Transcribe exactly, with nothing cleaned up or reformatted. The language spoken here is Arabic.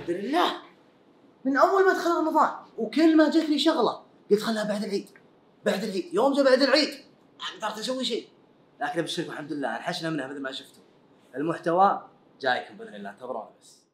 الحمد لله من اول ما دخل رمضان، وكل ما جتني شغله قلت خلها بعد العيد بعد العيد، يوم جاء بعد العيد ما قدرت اسوي شيء، لكن ابشركم الحمد لله انحشنا منها مثل ما شفتوا. المحتوى جايكم باذن الله، انتظرونا بس.